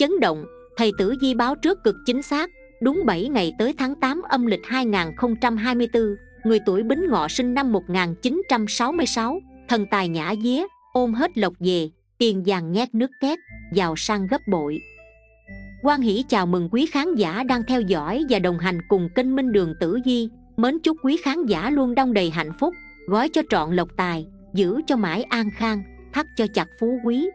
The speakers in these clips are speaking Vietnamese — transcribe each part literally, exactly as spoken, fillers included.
chấn động, thầy Tử Vi báo trước cực chính xác. Đúng bảy ngày tới tháng tám âm lịch hai nghìn không trăm hai mươi tư, người tuổi Bính Ngọ sinh năm một nghìn chín trăm sáu mươi sáu, thần tài nhã vía, ôm hết lộc về, tiền vàng nhét nước két, giàu sang gấp bội. Hoan hỷ chào mừng quý khán giả đang theo dõi và đồng hành cùng kênh Minh Đường Tử Vi. Mến chúc quý khán giả luôn đong đầy hạnh phúc, gói cho trọn lộc tài, giữ cho mãi an khang, thắt cho chặt phú quý.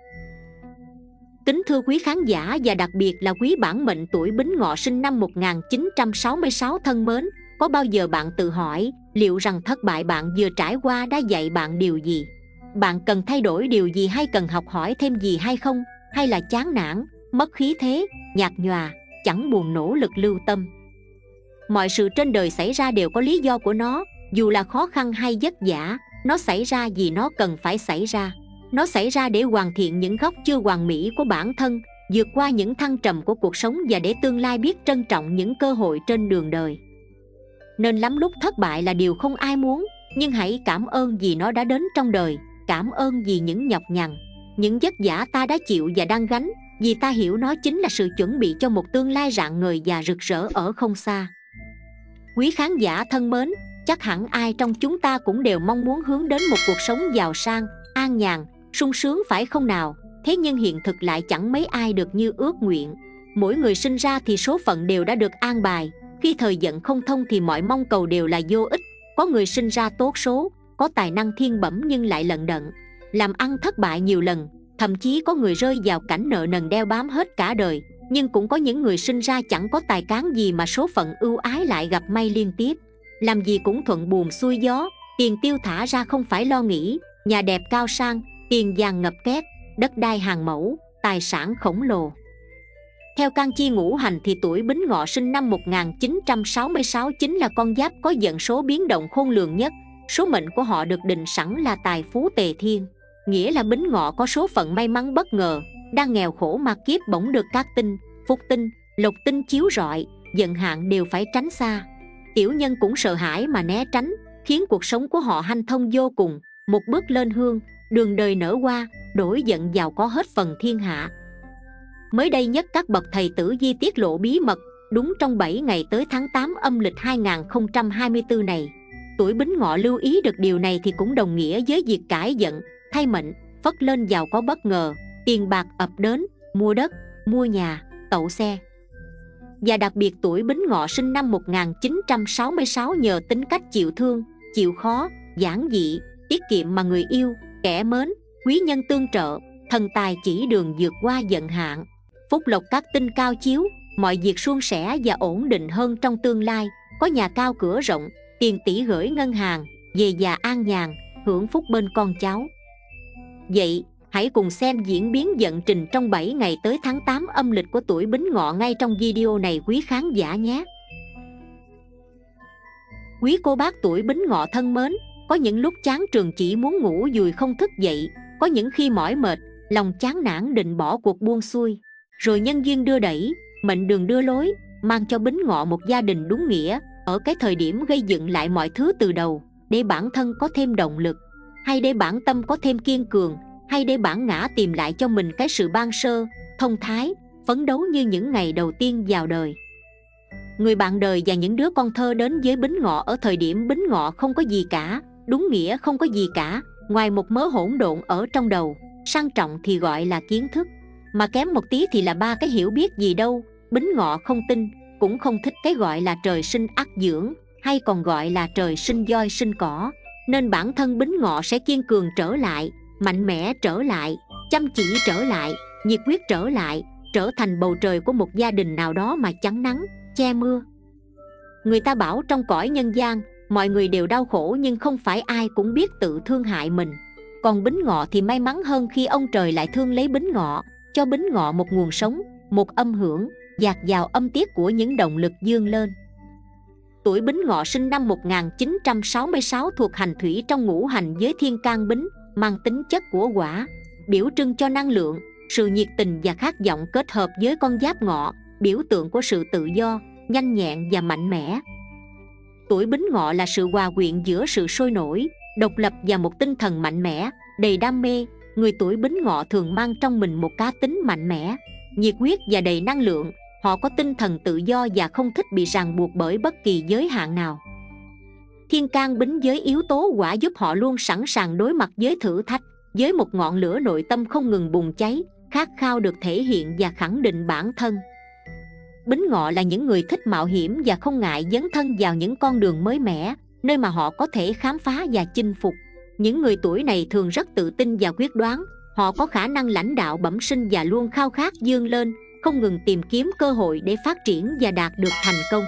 Kính thưa quý khán giả và đặc biệt là quý bản mệnh tuổi Bính Ngọ sinh năm một nghìn chín trăm sáu mươi sáu thân mến, có bao giờ bạn tự hỏi liệu rằng thất bại bạn vừa trải qua đã dạy bạn điều gì? Bạn cần thay đổi điều gì hay cần học hỏi thêm gì hay không? Hay là chán nản, mất khí thế, nhạt nhòa, chẳng buồn nỗ lực lưu tâm? Mọi sự trên đời xảy ra đều có lý do của nó, dù là khó khăn hay vất vả, nó xảy ra vì nó cần phải xảy ra. Nó xảy ra để hoàn thiện những góc chưa hoàn mỹ của bản thân, vượt qua những thăng trầm của cuộc sống và để tương lai biết trân trọng những cơ hội trên đường đời. Nên lắm lúc thất bại là điều không ai muốn, nhưng hãy cảm ơn vì nó đã đến trong đời, cảm ơn vì những nhọc nhằn, những vất vả ta đã chịu và đang gánh, vì ta hiểu nó chính là sự chuẩn bị cho một tương lai rạng ngời và rực rỡ ở không xa. Quý khán giả thân mến, chắc hẳn ai trong chúng ta cũng đều mong muốn hướng đến một cuộc sống giàu sang, an nhàn, sung sướng phải không nào? Thế nhưng hiện thực lại chẳng mấy ai được như ước nguyện. Mỗi người sinh ra thì số phận đều đã được an bài, khi thời vận không thông thì mọi mong cầu đều là vô ích. Có người sinh ra tốt số, có tài năng thiên bẩm nhưng lại lận đận, làm ăn thất bại nhiều lần, thậm chí có người rơi vào cảnh nợ nần đeo bám hết cả đời. Nhưng cũng có những người sinh ra chẳng có tài cán gì mà số phận ưu ái lại gặp may liên tiếp, làm gì cũng thuận buồm xuôi gió, tiền tiêu thả ra không phải lo nghĩ, nhà đẹp cao sang, tiền vàng ngập két, đất đai hàng mẫu, tài sản khổng lồ. Theo can chi ngũ hành thì tuổi Bính Ngọ sinh năm một nghìn chín trăm sáu mươi sáu chính là con giáp có vận số biến động khôn lường nhất. Số mệnh của họ được định sẵn là tài phú tề thiên, nghĩa là Bính Ngọ có số phận may mắn bất ngờ, đang nghèo khổ mà kiếp bỗng được các tinh, phúc tinh, lộc tinh chiếu rọi, vận hạn đều phải tránh xa. Tiểu nhân cũng sợ hãi mà né tránh, khiến cuộc sống của họ hanh thông vô cùng, một bước lên hương, đường đời nở hoa, đổi giận giàu có hết phần thiên hạ. Mới đây nhất các bậc thầy Tử Vi tiết lộ bí mật, đúng trong bảy ngày tới tháng tám âm lịch hai nghìn không trăm hai mươi tư này. Tuổi Bính Ngọ lưu ý được điều này thì cũng đồng nghĩa với việc cải vận, thay mệnh, phất lên giàu có bất ngờ, tiền bạc ập đến, mua đất, mua nhà, tậu xe. Và đặc biệt tuổi Bính Ngọ sinh năm một nghìn chín trăm sáu mươi sáu nhờ tính cách chịu thương, chịu khó, giản dị, tiết kiệm mà người yêu, kẻ mến, quý nhân tương trợ, thần tài chỉ đường vượt qua vận hạn, phúc lộc các tinh cao chiếu, mọi việc suôn sẻ và ổn định hơn trong tương lai, có nhà cao cửa rộng, tiền tỷ gửi ngân hàng, về già an nhàn, hưởng phúc bên con cháu. Vậy, hãy cùng xem diễn biến vận trình trong bảy ngày tới tháng tám âm lịch của tuổi Bính Ngọ ngay trong video này quý khán giả nhé. Quý cô bác tuổi Bính Ngọ thân mến, có những lúc chán trường chỉ muốn ngủ dùi không thức dậy, có những khi mỏi mệt, lòng chán nản định bỏ cuộc buông xuôi. Rồi nhân duyên đưa đẩy, mệnh đường đưa lối, mang cho Bính Ngọ một gia đình đúng nghĩa, ở cái thời điểm gây dựng lại mọi thứ từ đầu, để bản thân có thêm động lực, hay để bản tâm có thêm kiên cường, hay để bản ngã tìm lại cho mình cái sự ban sơ, thông thái, phấn đấu như những ngày đầu tiên vào đời. Người bạn đời và những đứa con thơ đến với Bính Ngọ ở thời điểm Bính Ngọ không có gì cả, đúng nghĩa không có gì cả, ngoài một mớ hỗn độn ở trong đầu. Sang trọng thì gọi là kiến thức, mà kém một tí thì là ba cái hiểu biết gì đâu. Bính Ngọ không tin, cũng không thích cái gọi là trời sinh ắt dưỡng, hay còn gọi là trời sinh voi sinh cỏ. Nên bản thân Bính Ngọ sẽ kiên cường trở lại, mạnh mẽ trở lại, chăm chỉ trở lại, nhiệt huyết trở lại, trở thành bầu trời của một gia đình nào đó mà chắn nắng, che mưa. Người ta bảo trong cõi nhân gian, mọi người đều đau khổ nhưng không phải ai cũng biết tự thương hại mình. Còn Bính Ngọ thì may mắn hơn khi ông trời lại thương lấy Bính Ngọ, cho Bính Ngọ một nguồn sống, một âm hưởng, dạt dào âm tiết của những động lực vươn lên. Tuổi Bính Ngọ sinh năm một nghìn chín trăm sáu mươi sáu thuộc hành thủy trong ngũ hành với thiên can Bính, mang tính chất của Hỏa, biểu trưng cho năng lượng, sự nhiệt tình và khát vọng kết hợp với con giáp Ngọ, biểu tượng của sự tự do, nhanh nhẹn và mạnh mẽ. Tuổi Bính Ngọ là sự hòa quyện giữa sự sôi nổi, độc lập và một tinh thần mạnh mẽ, đầy đam mê. Người tuổi Bính Ngọ thường mang trong mình một cá tính mạnh mẽ, nhiệt huyết và đầy năng lượng. Họ có tinh thần tự do và không thích bị ràng buộc bởi bất kỳ giới hạn nào. Thiên can bính với yếu tố hỏa giúp họ luôn sẵn sàng đối mặt với thử thách, với một ngọn lửa nội tâm không ngừng bùng cháy, khát khao được thể hiện và khẳng định bản thân. Bính Ngọ là những người thích mạo hiểm và không ngại dấn thân vào những con đường mới mẻ, nơi mà họ có thể khám phá và chinh phục. Những người tuổi này thường rất tự tin và quyết đoán. Họ có khả năng lãnh đạo bẩm sinh và luôn khao khát vươn lên, không ngừng tìm kiếm cơ hội để phát triển và đạt được thành công.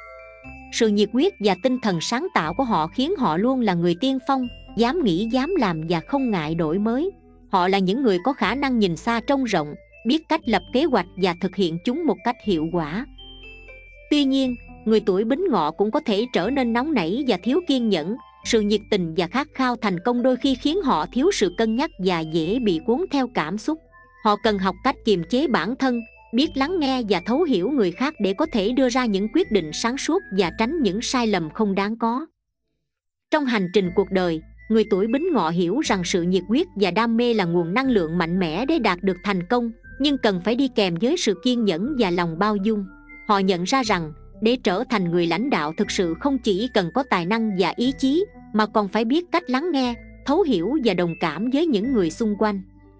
Sự nhiệt huyết và tinh thần sáng tạo của họ khiến họ luôn là người tiên phong, dám nghĩ dám làm và không ngại đổi mới. Họ là những người có khả năng nhìn xa trông rộng, biết cách lập kế hoạch và thực hiện chúng một cách hiệu quả. Tuy nhiên, người tuổi Bính Ngọ cũng có thể trở nên nóng nảy và thiếu kiên nhẫn. Sự nhiệt tình và khát khao thành công đôi khi khiến họ thiếu sự cân nhắc và dễ bị cuốn theo cảm xúc. Họ cần học cách kiềm chế bản thân, biết lắng nghe và thấu hiểu người khác để có thể đưa ra những quyết định sáng suốt và tránh những sai lầm không đáng có. Trong hành trình cuộc đời, người tuổi Bính Ngọ hiểu rằng sự nhiệt huyết và đam mê là nguồn năng lượng mạnh mẽ để đạt được thành công, nhưng cần phải đi kèm với sự kiên nhẫn và lòng bao dung. Họ nhận ra rằng, để trở thành người lãnh đạo thực sự không chỉ cần có tài năng và ý chí, mà còn phải biết cách lắng nghe, thấu hiểu và đồng cảm với những người xung quanh.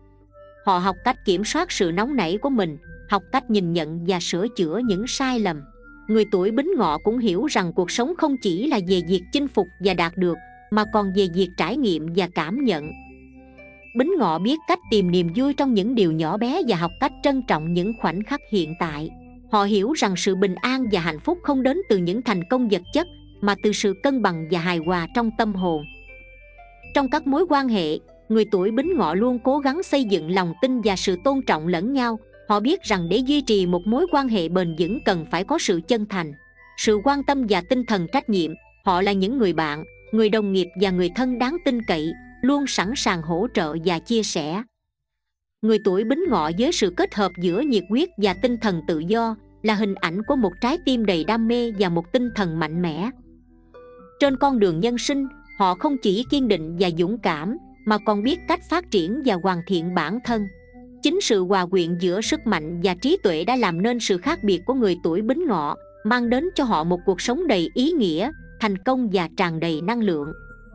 Họ học cách kiểm soát sự nóng nảy của mình, học cách nhìn nhận và sửa chữa những sai lầm. Người tuổi Bính Ngọ cũng hiểu rằng cuộc sống không chỉ là về việc chinh phục và đạt được, mà còn về việc trải nghiệm và cảm nhận. Bính Ngọ biết cách tìm niềm vui trong những điều nhỏ bé và học cách trân trọng những khoảnh khắc hiện tại. Họ hiểu rằng sự bình an và hạnh phúc không đến từ những thành công vật chất, mà từ sự cân bằng và hài hòa trong tâm hồn. Trong các mối quan hệ, người tuổi Bính Ngọ luôn cố gắng xây dựng lòng tin và sự tôn trọng lẫn nhau. Họ biết rằng để duy trì một mối quan hệ bền vững cần phải có sự chân thành, sự quan tâm và tinh thần trách nhiệm. Họ là những người bạn, người đồng nghiệp và người thân đáng tin cậy, luôn sẵn sàng hỗ trợ và chia sẻ. Người tuổi Bính Ngọ với sự kết hợp giữa nhiệt huyết và tinh thần tự do là hình ảnh của một trái tim đầy đam mê và một tinh thần mạnh mẽ. Trên con đường nhân sinh, họ không chỉ kiên định và dũng cảm, mà còn biết cách phát triển và hoàn thiện bản thân. Chính sự hòa quyện giữa sức mạnh và trí tuệ đã làm nên sự khác biệt của người tuổi Bính Ngọ, mang đến cho họ một cuộc sống đầy ý nghĩa, thành công và tràn đầy năng lượng.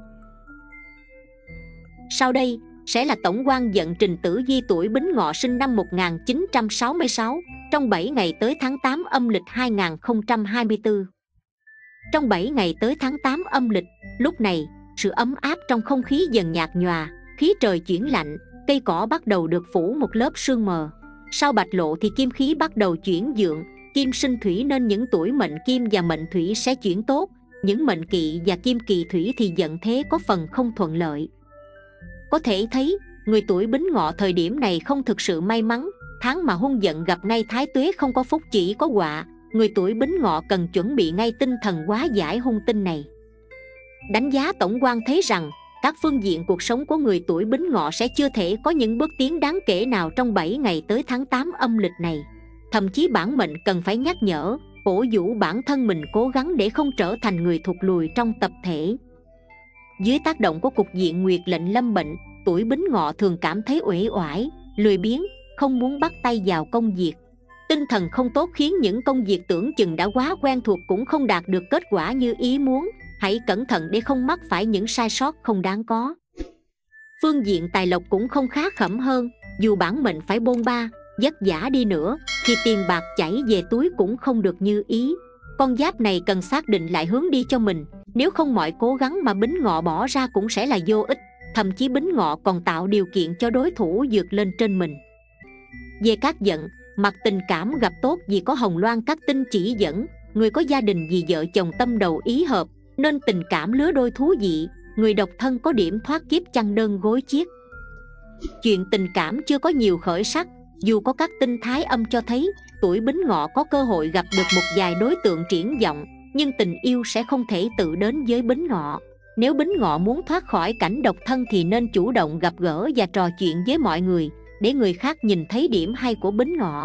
Sau đây sẽ là tổng quan vận trình tử vi tuổi Bính Ngọ sinh năm một nghìn chín trăm sáu mươi sáu trong bảy ngày tới tháng tám âm lịch hai nghìn không trăm hai mươi tư. Trong bảy ngày tới tháng tám âm lịch, lúc này, sự ấm áp trong không khí dần nhạt nhòa, khí trời chuyển lạnh, cây cỏ bắt đầu được phủ một lớp sương mờ. Sau Bạch Lộ thì kim khí bắt đầu chuyển dượng, kim sinh thủy nên những tuổi mệnh kim và mệnh thủy sẽ chuyển tốt, những mệnh kỵ và kim kỳ thủy thì vận thế có phần không thuận lợi. Có thể thấy, người tuổi Bính Ngọ thời điểm này không thực sự may mắn, tháng mà hung vận gặp ngay thái tuế không có phúc chỉ có họa. Người tuổi Bính Ngọ cần chuẩn bị ngay tinh thần hóa giải hung tinh này. Đánh giá tổng quan thấy rằng, các phương diện cuộc sống của người tuổi Bính Ngọ sẽ chưa thể có những bước tiến đáng kể nào trong bảy ngày tới tháng tám âm lịch này. Thậm chí bản mệnh cần phải nhắc nhở, cổ vũ bản thân mình cố gắng để không trở thành người thụt lùi trong tập thể. Dưới tác động của cục diện nguyệt lệnh lâm bệnh, tuổi Bính Ngọ thường cảm thấy uể oải, lười biếng, không muốn bắt tay vào công việc. Tinh thần không tốt khiến những công việc tưởng chừng đã quá quen thuộc cũng không đạt được kết quả như ý muốn. Hãy cẩn thận để không mắc phải những sai sót không đáng có. Phương diện tài lộc cũng không khá khẩm hơn, dù bản mệnh phải bôn ba, vất vả đi nữa, thì tiền bạc chảy về túi cũng không được như ý. Con giáp này cần xác định lại hướng đi cho mình, nếu không mọi cố gắng mà Bính Ngọ bỏ ra cũng sẽ là vô ích. Thậm chí Bính Ngọ còn tạo điều kiện cho đối thủ vượt lên trên mình. Về các vận, mặt tình cảm gặp tốt vì có hồng loan các tinh chỉ dẫn. Người có gia đình vì vợ chồng tâm đầu ý hợp, nên tình cảm lứa đôi thú vị. Người độc thân có điểm thoát kiếp chăn đơn gối chiếc. Chuyện tình cảm chưa có nhiều khởi sắc, dù có các tinh thái âm cho thấy tuổi Bính Ngọ có cơ hội gặp được một vài đối tượng triển vọng, nhưng tình yêu sẽ không thể tự đến với Bính Ngọ. Nếu Bính Ngọ muốn thoát khỏi cảnh độc thân thì nên chủ động gặp gỡ và trò chuyện với mọi người, để người khác nhìn thấy điểm hay của Bính Ngọ.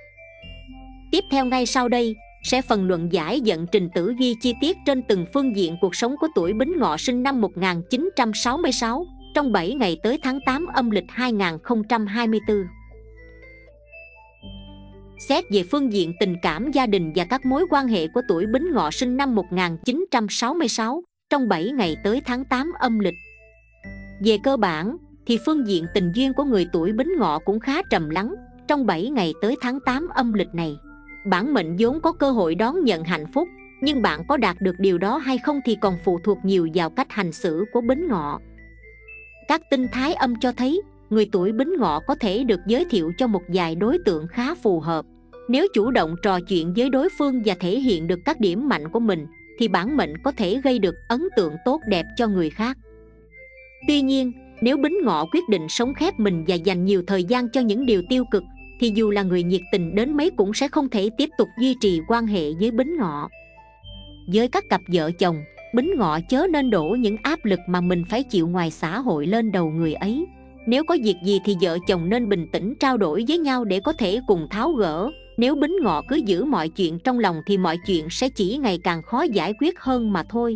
Tiếp theo ngay sau đây sẽ phần luận giải vận trình tử vi chi tiết trên từng phương diện cuộc sống của tuổi Bính Ngọ sinh năm một nghìn chín trăm sáu mươi sáu trong bảy ngày tới tháng tám âm lịch hai nghìn không trăm hai mươi tư. Xét về phương diện tình cảm gia đình và các mối quan hệ của tuổi Bính Ngọ sinh năm một nghìn chín trăm sáu mươi sáu trong bảy ngày tới tháng tám âm lịch. Về cơ bản thì phương diện tình duyên của người tuổi Bính Ngọ cũng khá trầm lắng trong bảy ngày tới tháng tám âm lịch này. Bản mệnh vốn có cơ hội đón nhận hạnh phúc, nhưng bạn có đạt được điều đó hay không thì còn phụ thuộc nhiều vào cách hành xử của Bính Ngọ. Các tinh thái âm cho thấy người tuổi Bính Ngọ có thể được giới thiệu cho một vài đối tượng khá phù hợp. Nếu chủ động trò chuyện với đối phương và thể hiện được các điểm mạnh của mình thì bản mệnh có thể gây được ấn tượng tốt đẹp cho người khác. Tuy nhiên, nếu Bính Ngọ quyết định sống khép mình và dành nhiều thời gian cho những điều tiêu cực thì dù là người nhiệt tình đến mấy cũng sẽ không thể tiếp tục duy trì quan hệ với Bính Ngọ. Với các cặp vợ chồng, Bính Ngọ chớ nên đổ những áp lực mà mình phải chịu ngoài xã hội lên đầu người ấy. Nếu có việc gì thì vợ chồng nên bình tĩnh trao đổi với nhau để có thể cùng tháo gỡ. Nếu Bính Ngọ cứ giữ mọi chuyện trong lòng thì mọi chuyện sẽ chỉ ngày càng khó giải quyết hơn mà thôi.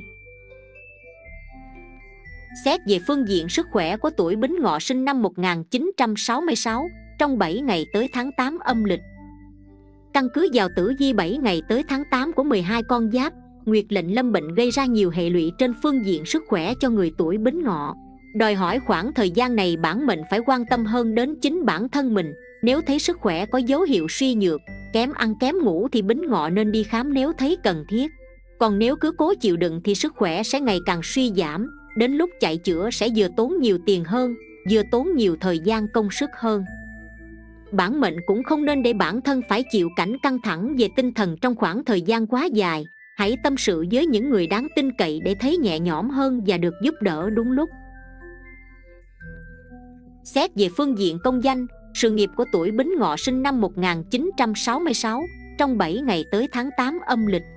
Xét về phương diện sức khỏe của tuổi Bính Ngọ sinh năm một nghìn chín trăm sáu mươi sáu trong bảy ngày tới tháng tám âm lịch. Căn cứ vào tử vi bảy ngày tới tháng tám của mười hai con giáp, Nguyệt lệnh lâm bệnh gây ra nhiều hệ lụy trên phương diện sức khỏe cho người tuổi Bính Ngọ. Đòi hỏi khoảng thời gian này bản mệnh phải quan tâm hơn đến chính bản thân mình. Nếu thấy sức khỏe có dấu hiệu suy nhược, kém ăn kém ngủ thì Bính Ngọ nên đi khám nếu thấy cần thiết. Còn nếu cứ cố chịu đựng thì sức khỏe sẽ ngày càng suy giảm. Đến lúc chạy chữa sẽ vừa tốn nhiều tiền hơn, vừa tốn nhiều thời gian công sức hơn. Bản mệnh cũng không nên để bản thân phải chịu cảnh căng thẳng về tinh thần trong khoảng thời gian quá dài. Hãy tâm sự với những người đáng tin cậy để thấy nhẹ nhõm hơn và được giúp đỡ đúng lúc. Xét về phương diện công danh, sự nghiệp của tuổi Bính Ngọ sinh năm một nghìn chín trăm sáu mươi sáu trong bảy ngày tới tháng tám âm lịch.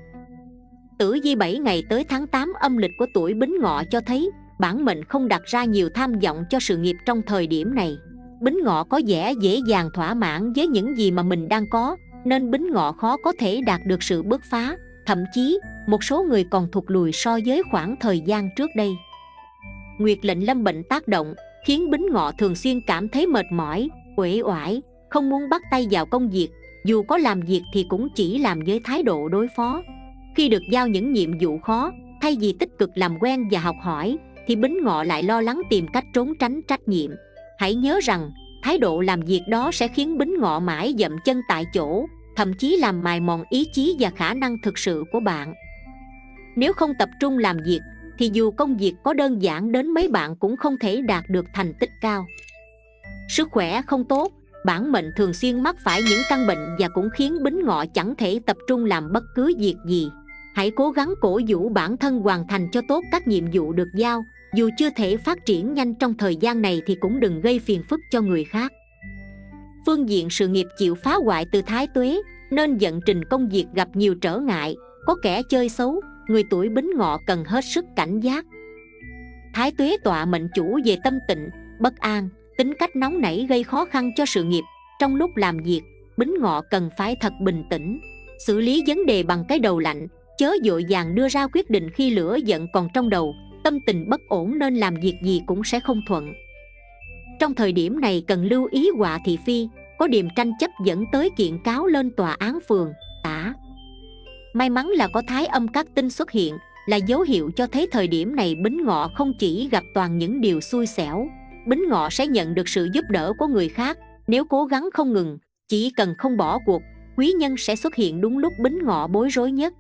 Tử vi bảy ngày tới tháng tám âm lịch của tuổi Bính Ngọ cho thấy bản mệnh không đặt ra nhiều tham vọng cho sự nghiệp trong thời điểm này. Bính Ngọ có vẻ dễ dàng thỏa mãn với những gì mà mình đang có, nên Bính Ngọ khó có thể đạt được sự bứt phá. Thậm chí, một số người còn thụt lùi so với khoảng thời gian trước đây. Nguyệt lệnh lâm bệnh tác động, khiến Bính Ngọ thường xuyên cảm thấy mệt mỏi, uể oải, không muốn bắt tay vào công việc. Dù có làm việc thì cũng chỉ làm với thái độ đối phó. Khi được giao những nhiệm vụ khó, thay vì tích cực làm quen và học hỏi, thì Bính Ngọ lại lo lắng tìm cách trốn tránh trách nhiệm. Hãy nhớ rằng, thái độ làm việc đó sẽ khiến Bính Ngọ mãi dậm chân tại chỗ, thậm chí làm mài mòn ý chí và khả năng thực sự của bạn. Nếu không tập trung làm việc, thì dù công việc có đơn giản đến mấy bạn cũng không thể đạt được thành tích cao. Sức khỏe không tốt, bản mệnh thường xuyên mắc phải những căn bệnh và cũng khiến Bính Ngọ chẳng thể tập trung làm bất cứ việc gì. Hãy cố gắng cổ vũ bản thân hoàn thành cho tốt các nhiệm vụ được giao. Dù chưa thể phát triển nhanh trong thời gian này thì cũng đừng gây phiền phức cho người khác. Phương diện sự nghiệp chịu phá hoại từ thái tuế, nên vận trình công việc gặp nhiều trở ngại, có kẻ chơi xấu, người tuổi Bính Ngọ cần hết sức cảnh giác. Thái tuế tọa mệnh chủ về tâm tịnh, bất an, tính cách nóng nảy gây khó khăn cho sự nghiệp. Trong lúc làm việc, Bính Ngọ cần phải thật bình tĩnh, xử lý vấn đề bằng cái đầu lạnh, chớ vội vàng đưa ra quyết định khi lửa giận còn trong đầu. Tâm tình bất ổn nên làm việc gì cũng sẽ không thuận. Trong thời điểm này cần lưu ý họa thị phi, có điềm tranh chấp dẫn tới kiện cáo lên tòa án phường, xã. May mắn là có thái âm các tinh xuất hiện, là dấu hiệu cho thấy thời điểm này Bính Ngọ không chỉ gặp toàn những điều xui xẻo. Bính Ngọ sẽ nhận được sự giúp đỡ của người khác. Nếu cố gắng không ngừng, chỉ cần không bỏ cuộc, quý nhân sẽ xuất hiện đúng lúc Bính Ngọ bối rối nhất.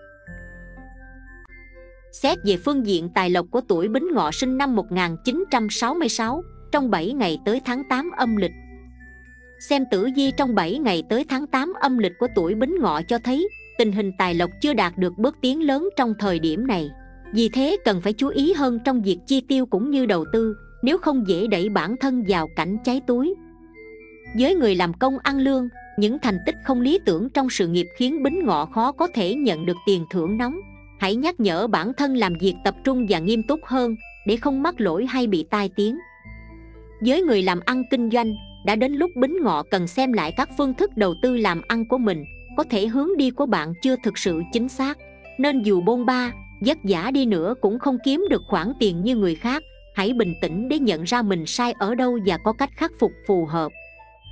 Xét về phương diện tài lộc của tuổi Bính Ngọ sinh năm một nghìn chín trăm sáu mươi sáu trong bảy ngày tới tháng tám âm lịch. Xem tử vi trong bảy ngày tới tháng tám âm lịch của tuổi Bính Ngọ cho thấy tình hình tài lộc chưa đạt được bước tiến lớn trong thời điểm này. Vì thế cần phải chú ý hơn trong việc chi tiêu cũng như đầu tư, nếu không dễ đẩy bản thân vào cảnh cháy túi. Với người làm công ăn lương, những thành tích không lý tưởng trong sự nghiệp khiến Bính Ngọ khó có thể nhận được tiền thưởng nóng. Hãy nhắc nhở bản thân làm việc tập trung và nghiêm túc hơn để không mắc lỗi hay bị tai tiếng. Với người làm ăn kinh doanh, đã đến lúc Bính Ngọ cần xem lại các phương thức đầu tư làm ăn của mình. Có thể hướng đi của bạn chưa thực sự chính xác, nên dù bôn ba, vất vả đi nữa cũng không kiếm được khoản tiền như người khác. Hãy bình tĩnh để nhận ra mình sai ở đâu và có cách khắc phục phù hợp.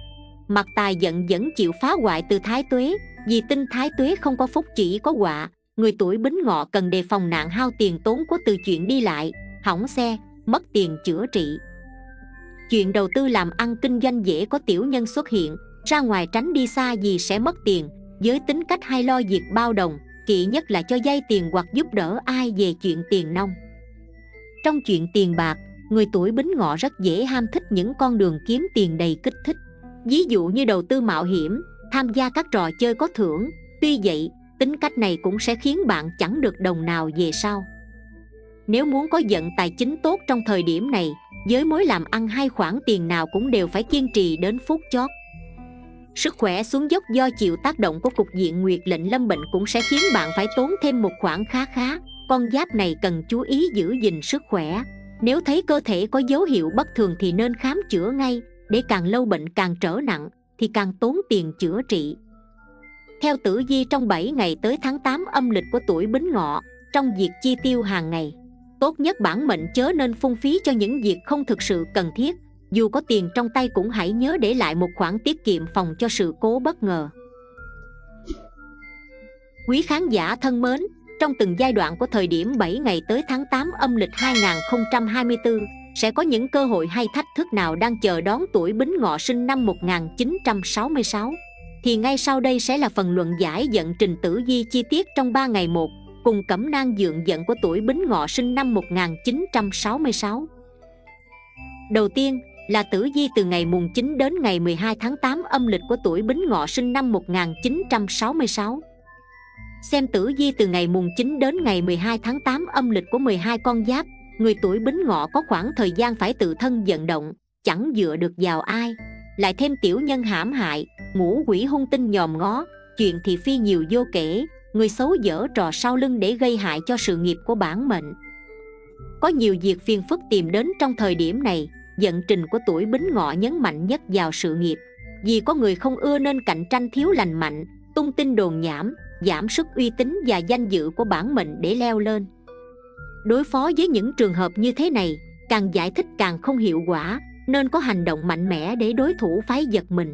Mặt tài giận vẫn chịu phá hoại từ thái tuế, vì tinh thái tuế không có phúc chỉ có họa. Người tuổi Bính Ngọ cần đề phòng nạn hao tiền tốn của từ chuyện đi lại, hỏng xe, mất tiền chữa trị. Chuyện đầu tư làm ăn kinh doanh dễ có tiểu nhân xuất hiện, ra ngoài tránh đi xa vì sẽ mất tiền. Với tính cách hay lo việc bao đồng, kỵ nhất là cho vay tiền hoặc giúp đỡ ai về chuyện tiền nong. Trong chuyện tiền bạc, người tuổi Bính Ngọ rất dễ ham thích những con đường kiếm tiền đầy kích thích. Ví dụ như đầu tư mạo hiểm, tham gia các trò chơi có thưởng. Tuy vậy, tính cách này cũng sẽ khiến bạn chẳng được đồng nào về sau. Nếu muốn có vận tài chính tốt trong thời điểm này, với mối làm ăn hay khoản tiền nào cũng đều phải kiên trì đến phút chót. Sức khỏe xuống dốc do chịu tác động của cục diện nguyệt lệnh lâm bệnh cũng sẽ khiến bạn phải tốn thêm một khoản khá khá. Con giáp này cần chú ý giữ gìn sức khỏe. Nếu thấy cơ thể có dấu hiệu bất thường thì nên khám chữa ngay, để càng lâu bệnh càng trở nặng thì càng tốn tiền chữa trị. Theo tử vi trong bảy ngày tới tháng tám âm lịch của tuổi Bính Ngọ, trong việc chi tiêu hàng ngày, tốt nhất bản mệnh chớ nên phung phí cho những việc không thực sự cần thiết. Dù có tiền trong tay cũng hãy nhớ để lại một khoản tiết kiệm phòng cho sự cố bất ngờ. Quý khán giả thân mến, trong từng giai đoạn của thời điểm bảy ngày tới tháng tám âm lịch hai nghìn không trăm hai mươi tư, sẽ có những cơ hội hay thách thức nào đang chờ đón tuổi Bính Ngọ sinh năm một nghìn chín trăm sáu mươi sáu? Thì ngay sau đây sẽ là phần luận giải vận trình tử vi chi tiết trong ba ngày một, cùng cẩm nang dượng vận của tuổi Bính Ngọ sinh năm một nghìn chín trăm sáu mươi sáu. Đầu tiên là tử vi từ ngày mùng chín đến ngày mười hai tháng tám âm lịch của tuổi Bính Ngọ sinh năm một nghìn chín trăm sáu mươi sáu. Xem tử vi từ ngày mùng chín đến ngày mười hai tháng tám âm lịch của mười hai con giáp, người tuổi Bính Ngọ có khoảng thời gian phải tự thân vận động, chẳng dựa được vào ai. Lại thêm tiểu nhân hãm hại, ngũ quỷ hung tinh nhòm ngó, chuyện thị phi nhiều vô kể, người xấu dở trò sau lưng để gây hại cho sự nghiệp của bản mệnh. Có nhiều việc phiền phức tìm đến trong thời điểm này. Vận trình của tuổi Bính Ngọ nhấn mạnh nhất vào sự nghiệp, vì có người không ưa nên cạnh tranh thiếu lành mạnh, tung tin đồn nhảm, giảm sức uy tín và danh dự của bản mệnh để leo lên. Đối phó với những trường hợp như thế này, càng giải thích càng không hiệu quả, nên có hành động mạnh mẽ để đối thủ phái giật mình.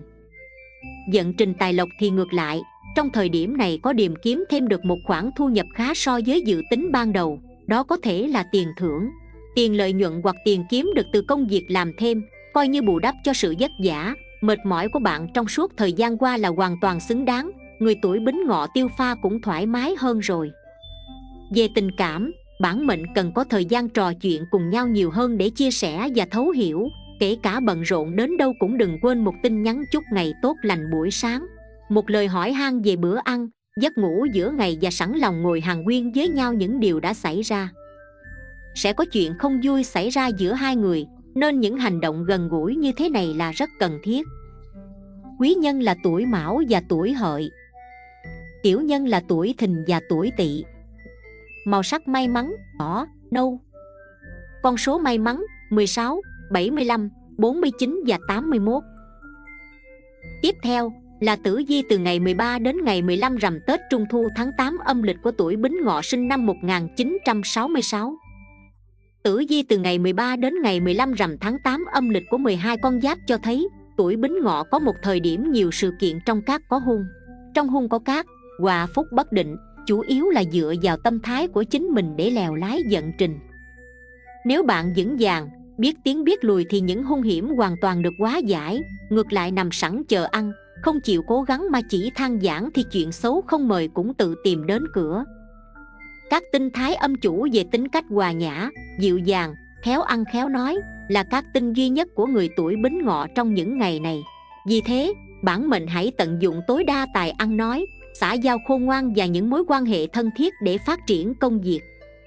Vận trình tài lộc thì ngược lại, trong thời điểm này có điềm kiếm thêm được một khoản thu nhập khá so với dự tính ban đầu, đó có thể là tiền thưởng, tiền lợi nhuận hoặc tiền kiếm được từ công việc làm thêm, coi như bù đắp cho sự vất vả, mệt mỏi của bạn trong suốt thời gian qua là hoàn toàn xứng đáng. Người tuổi Bính Ngọ tiêu pha cũng thoải mái hơn rồi. Về tình cảm, bản mệnh cần có thời gian trò chuyện cùng nhau nhiều hơn để chia sẻ và thấu hiểu. Kể cả bận rộn đến đâu cũng đừng quên một tin nhắn chúc ngày tốt lành buổi sáng, một lời hỏi han về bữa ăn, giấc ngủ giữa ngày và sẵn lòng ngồi hàn huyên với nhau những điều đã xảy ra. Sẽ có chuyện không vui xảy ra giữa hai người, nên những hành động gần gũi như thế này là rất cần thiết. Quý nhân là tuổi Mão và tuổi Hợi. Tiểu nhân là tuổi Thìn và tuổi Tỵ. Màu sắc may mắn đỏ, nâu. Con số may mắn mười sáu, bảy mươi lăm, bốn mươi chín và tám mươi mốt. Tiếp theo là tử vi từ ngày mười ba đến ngày mười lăm rằm Tết Trung Thu tháng tám âm lịch của tuổi Bính Ngọ sinh năm một nghìn chín trăm sáu mươi sáu. Tử vi từ ngày mười ba đến ngày mười lăm rằm tháng tám âm lịch của mười hai con giáp cho thấy tuổi Bính Ngọ có một thời điểm nhiều sự kiện trong cát có hung. Trong hung có cát, hòa phúc bất định, chủ yếu là dựa vào tâm thái của chính mình để lèo lái vận trình. Nếu bạn vững vàng, biết tiến biết lùi thì những hung hiểm hoàn toàn được hóa giải. Ngược lại nằm sẵn chờ ăn, không chịu cố gắng mà chỉ than vãn thì chuyện xấu không mời cũng tự tìm đến cửa. Các tinh thái âm chủ về tính cách hòa nhã, dịu dàng, khéo ăn khéo nói là các tinh duy nhất của người tuổi Bính Ngọ trong những ngày này. Vì thế, bản mệnh hãy tận dụng tối đa tài ăn nói, xã giao khôn ngoan và những mối quan hệ thân thiết để phát triển công việc.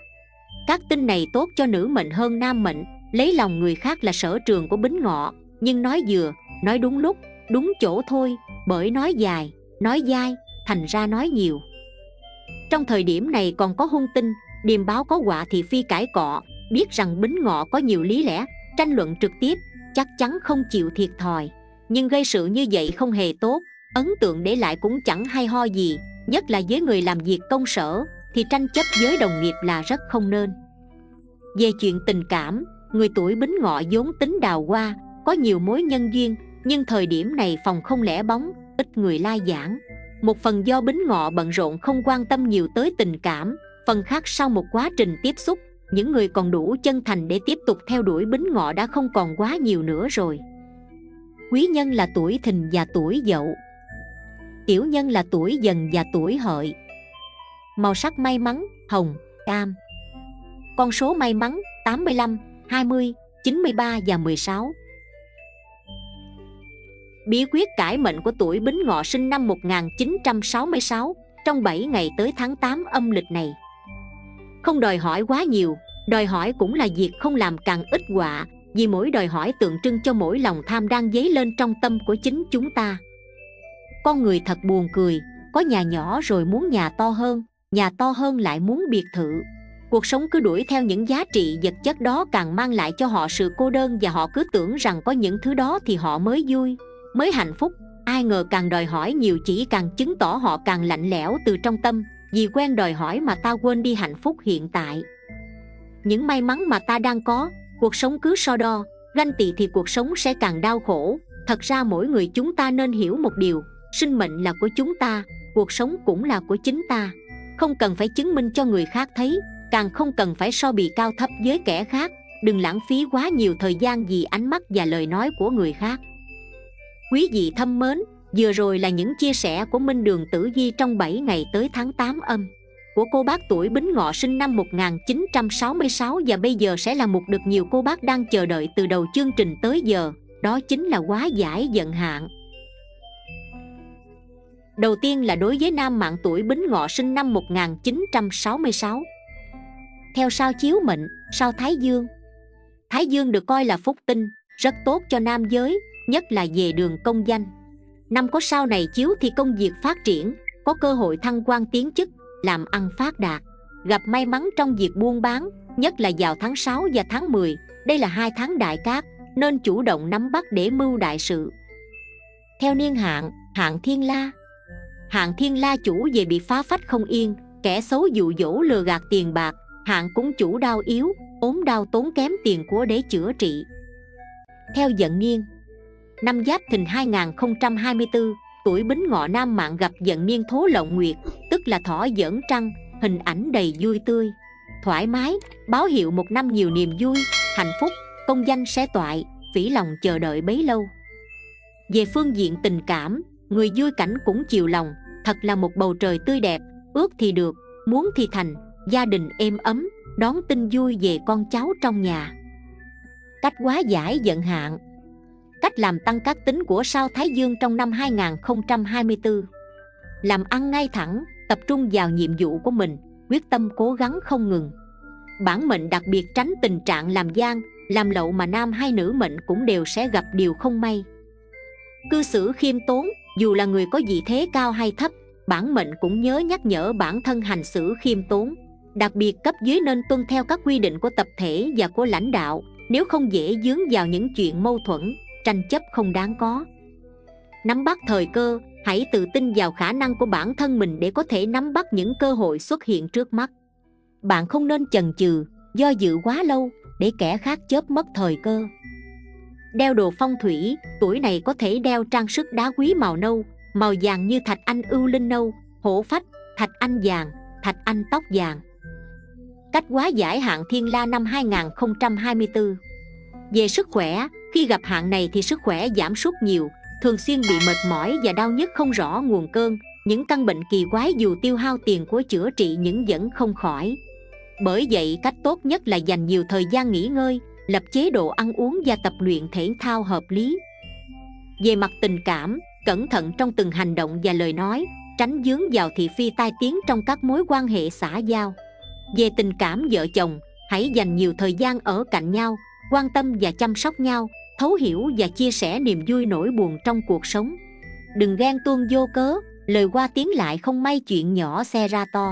Các tinh này tốt cho nữ mệnh hơn nam mệnh. Lấy lòng người khác là sở trường của Bính Ngọ, nhưng nói vừa, nói đúng lúc, đúng chỗ thôi, bởi nói dài, nói dai, thành ra nói nhiều. Trong thời điểm này còn có hung tinh, điềm báo có họa thị phi cãi cọ, biết rằng Bính Ngọ có nhiều lý lẽ, tranh luận trực tiếp, chắc chắn không chịu thiệt thòi. Nhưng gây sự như vậy không hề tốt, ấn tượng để lại cũng chẳng hay ho gì, nhất là với người làm việc công sở, thì tranh chấp với đồng nghiệp là rất không nên. Về chuyện tình cảm, người tuổi Bính Ngọ vốn tính đào hoa, có nhiều mối nhân duyên, Nhưng thời điểm này phòng không lẻ bóng, ít người lai giảng. Một phần do Bính Ngọ bận rộn không quan tâm nhiều tới tình cảm, phần khác sau một quá trình tiếp xúc, những người còn đủ chân thành để tiếp tục theo đuổi Bính Ngọ đã không còn quá nhiều nữa rồi. Quý nhân là tuổi Thìn và tuổi Dậu. Tiểu nhân là tuổi Dần và tuổi Hợi. Màu sắc may mắn hồng, cam. Con số may mắn tám mươi lăm, hai mươi, chín mươi ba và mười sáu. Bí quyết cải mệnh của tuổi Bính Ngọ sinh năm một nghìn chín trăm sáu mươi sáu trong bảy ngày tới tháng tám âm lịch này. Không đòi hỏi quá nhiều, đòi hỏi cũng là việc không làm càng ít họa, vì mỗi đòi hỏi tượng trưng cho mỗi lòng tham đang dấy lên trong tâm của chính chúng ta. Con người thật buồn cười, có nhà nhỏ rồi muốn nhà to hơn, nhà to hơn lại muốn biệt thự. Cuộc sống cứ đuổi theo những giá trị vật chất đó càng mang lại cho họ sự cô đơn, và họ cứ tưởng rằng có những thứ đó thì họ mới vui, mới hạnh phúc. Ai ngờ càng đòi hỏi nhiều chỉ càng chứng tỏ họ càng lạnh lẽo từ trong tâm, vì quen đòi hỏi mà ta quên đi hạnh phúc hiện tại. Những may mắn mà ta đang có, cuộc sống cứ so đo, ganh tị thì cuộc sống sẽ càng đau khổ. Thật ra mỗi người chúng ta nên hiểu một điều, sinh mệnh là của chúng ta, cuộc sống cũng là của chính ta. Không cần phải chứng minh cho người khác thấy, càng không cần phải so bì cao thấp với kẻ khác. Đừng lãng phí quá nhiều thời gian vì ánh mắt và lời nói của người khác. Quý vị thân mến, vừa rồi là những chia sẻ của Minh Đường Tử Vi trong bảy ngày tới tháng tám âm của cô bác tuổi Bính Ngọ sinh năm một nghìn chín trăm sáu mươi sáu. Và bây giờ sẽ là một được nhiều cô bác đang chờ đợi từ đầu chương trình tới giờ, đó chính là hóa giải vận hạn. Đầu tiên là đối với nam mạng tuổi Bính Ngọ sinh năm một nghìn chín trăm sáu mươi sáu. Theo sao chiếu mệnh, sao Thái Dương. Thái Dương được coi là phúc tinh, rất tốt cho nam giới, nhất là về đường công danh. Năm có sao này chiếu thì công việc phát triển, có cơ hội thăng quan tiến chức, làm ăn phát đạt, gặp may mắn trong việc buôn bán, nhất là vào tháng sáu và tháng mười. Đây là hai tháng đại cát, nên chủ động nắm bắt để mưu đại sự. Theo niên hạn, hạn Thiên La. Hạn Thiên La chủ về bị phá phách không yên, kẻ xấu dụ dỗ lừa gạt tiền bạc. Hạn cũng chủ đau yếu, ốm đau tốn kém tiền của để chữa trị. Theo vận niên, năm Giáp Thìn hai nghìn không trăm hai mươi tư, tuổi Bính Ngọ nam mạng gặp vận niên Thố Lộng Nguyệt, tức là thỏ giỡn trăng, hình ảnh đầy vui tươi, thoải mái, báo hiệu một năm nhiều niềm vui, hạnh phúc, công danh sẽ toại, phỉ lòng chờ đợi bấy lâu. Về phương diện tình cảm, người vui cảnh cũng chiều lòng, thật là một bầu trời tươi đẹp, ước thì được, muốn thì thành, gia đình êm ấm, đón tin vui về con cháu trong nhà. Cách hóa giải vận hạn. Cách làm tăng các tính của sao Thái Dương trong năm hai nghìn không trăm hai mươi tư. Làm ăn ngay thẳng, tập trung vào nhiệm vụ của mình, quyết tâm cố gắng không ngừng. Bản mệnh đặc biệt tránh tình trạng làm gian, làm lậu mà nam hay nữ mệnh cũng đều sẽ gặp điều không may. Cư xử khiêm tốn, dù là người có vị thế cao hay thấp, bản mệnh cũng nhớ nhắc nhở bản thân hành xử khiêm tốn. Đặc biệt cấp dưới nên tuân theo các quy định của tập thể và của lãnh đạo, nếu không dễ dướng vào những chuyện mâu thuẫn, tranh chấp không đáng có. Nắm bắt thời cơ, hãy tự tin vào khả năng của bản thân mình để có thể nắm bắt những cơ hội xuất hiện trước mắt. Bạn không nên chần chừ, do dự quá lâu để kẻ khác chớp mất thời cơ. Đeo đồ phong thủy, tuổi này có thể đeo trang sức đá quý màu nâu, màu vàng như thạch anh ưu linh nâu, hổ phách, thạch anh vàng, thạch anh tóc vàng. Cách hóa giải hạn Thiên La năm hai nghìn không trăm hai mươi tư. Về sức khỏe, khi gặp hạn này thì sức khỏe giảm sút nhiều, thường xuyên bị mệt mỏi và đau nhức không rõ nguồn cơn. Những căn bệnh kỳ quái dù tiêu hao tiền của chữa trị nhưng vẫn không khỏi. Bởi vậy cách tốt nhất là dành nhiều thời gian nghỉ ngơi, lập chế độ ăn uống và tập luyện thể thao hợp lý. Về mặt tình cảm, cẩn thận trong từng hành động và lời nói, tránh vướng vào thị phi tai tiếng trong các mối quan hệ xã giao. Về tình cảm vợ chồng, hãy dành nhiều thời gian ở cạnh nhau, quan tâm và chăm sóc nhau, thấu hiểu và chia sẻ niềm vui nỗi buồn trong cuộc sống. Đừng ghen tuông vô cớ, lời qua tiếng lại không may chuyện nhỏ xe ra to.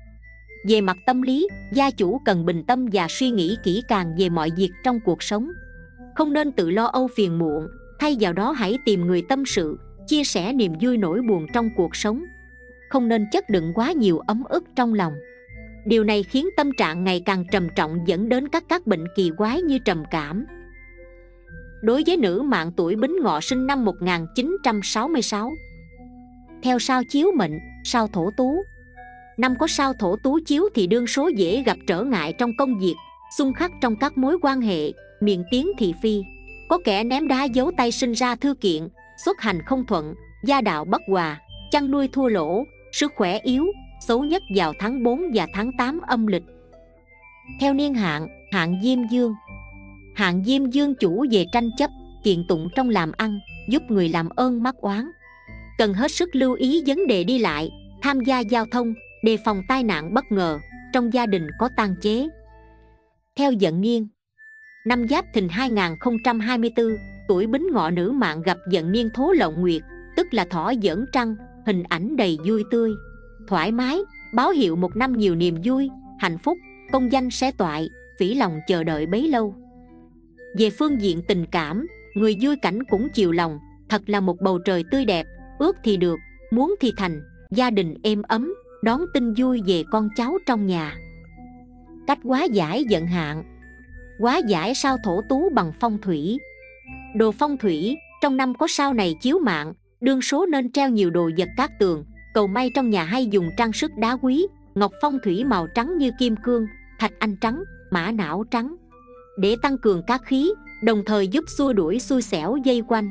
Về mặt tâm lý, gia chủ cần bình tâm và suy nghĩ kỹ càng về mọi việc trong cuộc sống. Không nên tự lo âu phiền muộn, thay vào đó hãy tìm người tâm sự, chia sẻ niềm vui nỗi buồn trong cuộc sống. Không nên chất đựng quá nhiều ấm ức trong lòng. Điều này khiến tâm trạng ngày càng trầm trọng dẫn đến các các bệnh kỳ quái như trầm cảm. đối với nữ mạng tuổi Bính Ngọ sinh năm một nghìn chín trăm sáu mươi sáu. Theo sao chiếu mệnh, sao thổ tú. Năm có sao thổ tú chiếu thì đương số dễ gặp trở ngại trong công việc, xung khắc trong các mối quan hệ, miệng tiếng thị phi. Có kẻ ném đá giấu tay sinh ra thư kiện, xuất hành không thuận, gia đạo bất hòa, chăn nuôi thua lỗ, sức khỏe yếu, xấu nhất vào tháng bốn và tháng tám âm lịch. Theo niên hạn, hạn Diêm Dương. Hạn Diêm Dương chủ về tranh chấp, kiện tụng trong làm ăn, giúp người làm ơn mắc oán. Cần hết sức lưu ý vấn đề đi lại, tham gia giao thông, đề phòng tai nạn bất ngờ, trong gia đình có tang chế. Theo vận niên, năm Giáp Thìn hai nghìn không trăm hai mươi tư, tuổi Bính Ngọ nữ mạng gặp vận niên Thố Lậu Nguyệt, tức là thỏ giỡn trăng, hình ảnh đầy vui tươi, thoải mái, báo hiệu một năm nhiều niềm vui, hạnh phúc, công danh sẽ toại, phỉ lòng chờ đợi bấy lâu. Về phương diện tình cảm, người vui cảnh cũng chiều lòng, thật là một bầu trời tươi đẹp, ước thì được, muốn thì thành, gia đình êm ấm, đón tin vui về con cháu trong nhà. Cách hóa giải vận hạn. Hóa giải sao thổ tú bằng phong thủy. Đồ phong thủy, trong năm có sao này chiếu mạng, đương số nên treo nhiều đồ vật cát tường, cầu may trong nhà hay dùng trang sức đá quý, ngọc phong thủy màu trắng như kim cương, thạch anh trắng, mã não trắng, để tăng cường cát khí, đồng thời giúp xua đuổi xui xẻo dây quanh.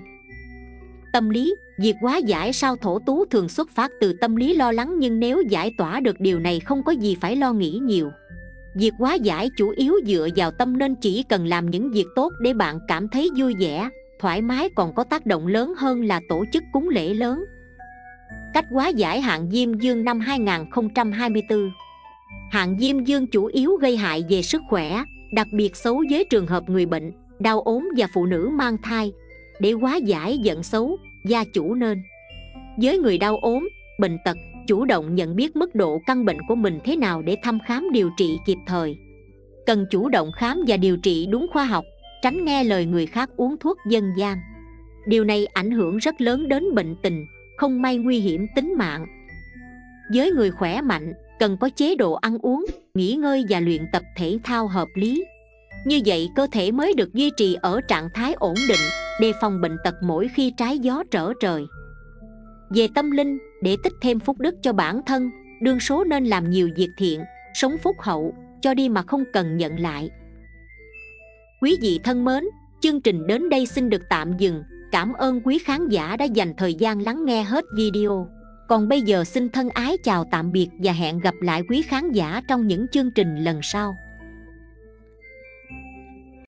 Tâm lý, việc hóa giải sao thổ tú thường xuất phát từ tâm lý lo lắng, nhưng nếu giải tỏa được điều này không có gì phải lo nghĩ nhiều. Việc hóa giải chủ yếu dựa vào tâm, nên chỉ cần làm những việc tốt để bạn cảm thấy vui vẻ, thoải mái, còn có tác động lớn hơn là tổ chức cúng lễ lớn. Cách hóa giải hạn Diêm Dương năm hai nghìn không trăm hai mươi tư. Hạn Diêm Dương chủ yếu gây hại về sức khỏe, đặc biệt xấu với trường hợp người bệnh, đau ốm và phụ nữ mang thai. Để hóa giải vận xấu, gia chủ nên với người đau ốm, bệnh tật, chủ động nhận biết mức độ căn bệnh của mình thế nào để thăm khám điều trị kịp thời. Cần chủ động khám và điều trị đúng khoa học, tránh nghe lời người khác uống thuốc dân gian. Điều này ảnh hưởng rất lớn đến bệnh tình, không may nguy hiểm tính mạng. Với người khỏe mạnh, cần có chế độ ăn uống, nghỉ ngơi và luyện tập thể thao hợp lý. Như vậy cơ thể mới được duy trì ở trạng thái ổn định, đề phòng bệnh tật mỗi khi trái gió trở trời. Về tâm linh, để tích thêm phúc đức cho bản thân, đương số nên làm nhiều việc thiện, sống phúc hậu, cho đi mà không cần nhận lại. Quý vị thân mến, chương trình đến đây xin được tạm dừng. Cảm ơn quý khán giả đã dành thời gian lắng nghe hết video. Còn bây giờ xin thân ái chào tạm biệt và hẹn gặp lại quý khán giả trong những chương trình lần sau.